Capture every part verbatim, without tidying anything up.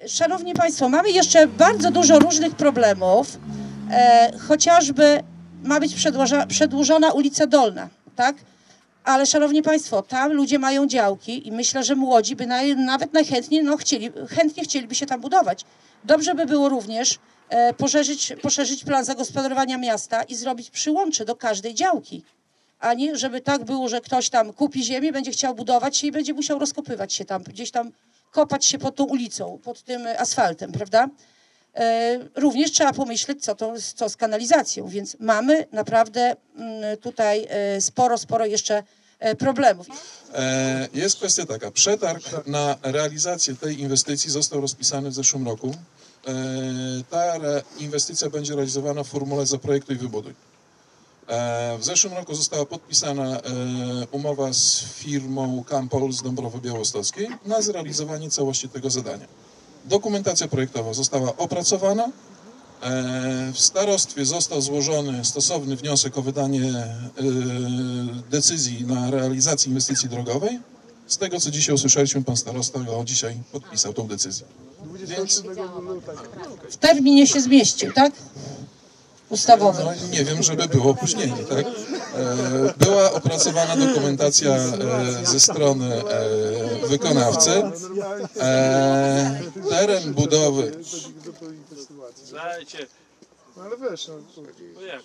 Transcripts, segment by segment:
Szanowni Państwo, mamy jeszcze bardzo dużo różnych problemów, e, chociażby ma być przedłuża, przedłużona ulica Dolna, tak? Ale Szanowni Państwo, tam ludzie mają działki i myślę, że młodzi by naj, nawet najchętniej no, chcieli, chętnie chcieliby się tam budować. Dobrze by było również e, poszerzyć, poszerzyć plan zagospodarowania miasta i zrobić przyłącze do każdej działki. A nie, żeby tak było, że ktoś tam kupi ziemię, będzie chciał budować się i będzie musiał rozkopywać się tam, gdzieś tam kopać się pod tą ulicą, pod tym asfaltem, prawda? E, również trzeba pomyśleć, co to co z kanalizacją, więc mamy naprawdę m, tutaj e, sporo, sporo jeszcze e, problemów. E, jest kwestia taka, przetarg na realizację tej inwestycji został rozpisany w zeszłym roku. E, ta re, inwestycja będzie realizowana w formule zaprojektuj i wybuduj. E, w zeszłym roku została podpisana e, umowa z firmą Campol z Dąbrowy Białostockiej na zrealizowanie całości tego zadania. Dokumentacja projektowa została opracowana. E, w starostwie został złożony stosowny wniosek o wydanie e, decyzji na realizację inwestycji drogowej. Z tego, co dzisiaj usłyszeliśmy, pan starosta go dzisiaj podpisał tą decyzję. Więc w terminie się zmieścił, tak? Ustawowy. No, nie wiem, żeby było opóźnienie, tak? E, była opracowana dokumentacja e, ze strony e, wykonawcy. E, teren budowy. Ale wiesz, no Dziękuję.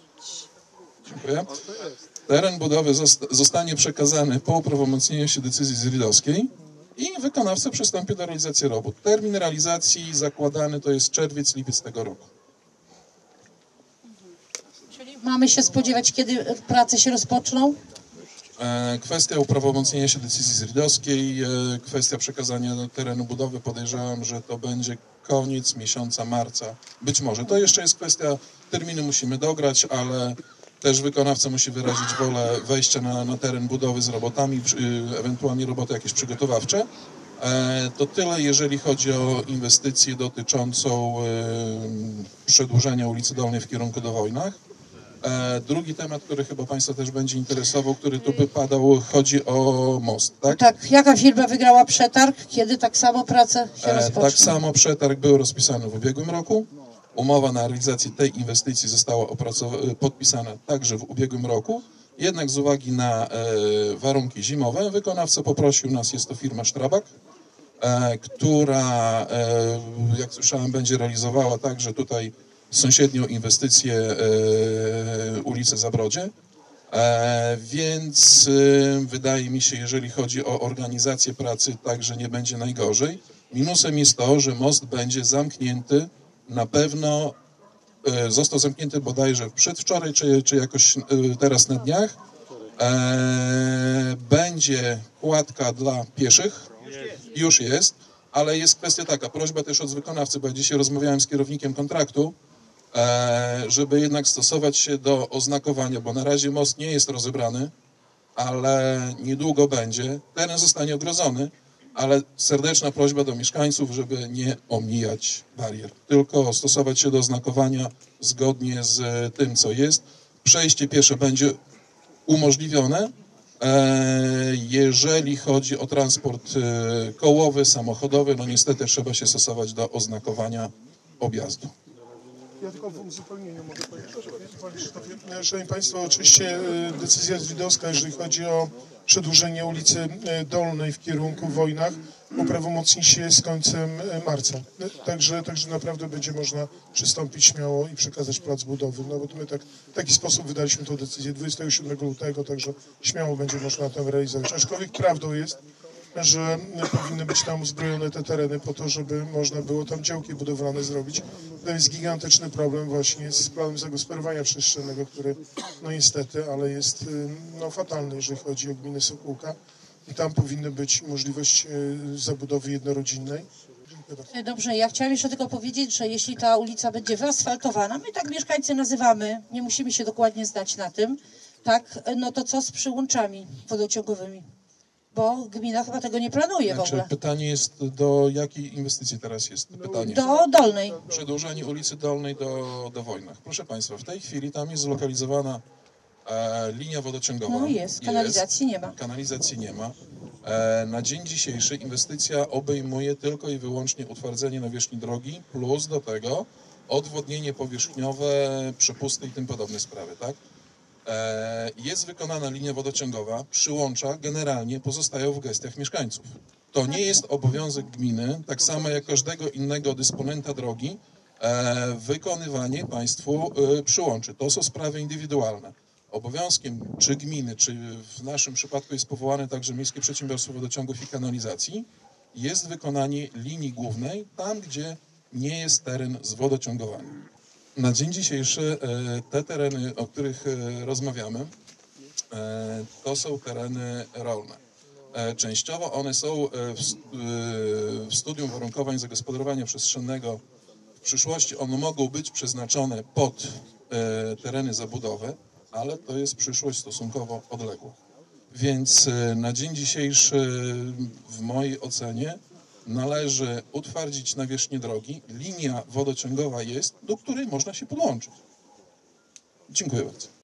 Teren budowy zostanie przekazany po uprawomocnieniu się decyzji zrydowskiej i wykonawca przystąpi do realizacji robót. Termin realizacji zakładany to jest czerwiec, lipiec tego roku. Mamy się spodziewać, kiedy prace się rozpoczną? Kwestia uprawomocnienia się decyzji zrydowskiej, kwestia przekazania terenu budowy, podejrzewam, że to będzie koniec miesiąca marca. Być może. To jeszcze jest kwestia, terminy musimy dograć, ale też wykonawca musi wyrazić wolę wejścia na, na teren budowy z robotami, ewentualnie roboty jakieś przygotowawcze. To tyle, jeżeli chodzi o inwestycję dotyczącą przedłużenia ulicy Dolnej w kierunku do Wojnach. Drugi temat, który chyba Państwa też będzie interesował, który tu by padał, chodzi o most, tak? Tak. Jaka firma wygrała przetarg? Kiedy tak samo prace się rozpoczną? Tak samo przetarg był rozpisany w ubiegłym roku. Umowa na realizację tej inwestycji została podpisana także w ubiegłym roku. Jednak z uwagi na e, warunki zimowe wykonawca poprosił nas, jest to firma Strabag, e, która, e, jak słyszałem, będzie realizowała także tutaj sąsiednią inwestycję e, ulicy Zabrodzie, e, więc e, wydaje mi się, jeżeli chodzi o organizację pracy, także nie będzie najgorzej. Minusem jest to, że most będzie zamknięty, na pewno e, został zamknięty bodajże przedwczoraj, czy, czy jakoś e, teraz na dniach. E, będzie kładka dla pieszych, już jest, ale jest kwestia taka, prośba też od wykonawcy, bo ja dzisiaj rozmawiałem z kierownikiem kontraktu, żeby jednak stosować się do oznakowania, bo na razie most nie jest rozebrany, ale niedługo będzie. Teren zostanie ogrodzony, ale serdeczna prośba do mieszkańców, żeby nie omijać barier, tylko stosować się do oznakowania zgodnie z tym, co jest. Przejście piesze będzie umożliwione. Jeżeli chodzi o transport kołowy, samochodowy, no niestety trzeba się stosować do oznakowania objazdu. Ja tylko w uzupełnieniu mogę powiedzieć, że Szanowni Państwo, oczywiście decyzja zrydowska, jeżeli chodzi o przedłużenie ulicy Dolnej w kierunku Wojnach, uprawomocni się z końcem marca. Także, także naprawdę będzie można przystąpić śmiało i przekazać plac budowy. No bo my tak, w taki sposób wydaliśmy tę decyzję dwudziestego siódmego lutego, także śmiało będzie można tam realizować. Aczkolwiek prawdą jest, że powinny być tam uzbrojone te tereny po to, żeby można było tam działki budowlane zrobić. To jest gigantyczny problem właśnie z planem zagospodarowania przestrzennego, który no niestety, ale jest no, fatalny, jeżeli chodzi o gminę Sokółka. I tam powinna być możliwość zabudowy jednorodzinnej. Dobrze, ja chciałam jeszcze tylko powiedzieć, że jeśli ta ulica będzie wyasfaltowana, my tak mieszkańcy nazywamy, nie musimy się dokładnie znać na tym, tak, no to co z przyłączami wodociągowymi? Bo gmina chyba tego nie planuje znaczy, w ogóle. Pytanie jest, do jakiej inwestycji teraz jest pytanie? Do Dolnej. Przedłużenie ulicy Dolnej do, do Wojnach. Proszę Państwa, w tej chwili tam jest zlokalizowana E, linia wodociągowa No jest, kanalizacji nie ma. Kanalizacji nie ma. E, na dzień dzisiejszy inwestycja obejmuje tylko i wyłącznie utwardzenie nawierzchni drogi, plus do tego odwodnienie powierzchniowe, przepusty i tym podobne sprawy, tak? E, jest wykonana linia wodociągowa, przyłącza generalnie pozostają w gestiach mieszkańców. To nie jest obowiązek gminy, tak samo jak każdego innego dysponenta drogi, e, wykonywanie państwu e, przyłączy. To są sprawy indywidualne. Obowiązkiem czy gminy, czy w naszym przypadku jest powołane także Miejskie Przedsiębiorstwo Wodociągów i Kanalizacji, jest wykonanie linii głównej tam, gdzie nie jest teren zwodociągowany. Na dzień dzisiejszy e, te tereny, o których e, rozmawiamy, e, to są tereny rolne. E, częściowo one są e, w, e, w studium warunkowań zagospodarowania przestrzennego. W przyszłości one mogą być przeznaczone pod e, tereny zabudowy, ale to jest przyszłość stosunkowo odległa. Więc e, na dzień dzisiejszy w mojej ocenie należy utwardzić nawierzchnię drogi. Linia wodociągowa jest, do której można się podłączyć. Dziękuję bardzo.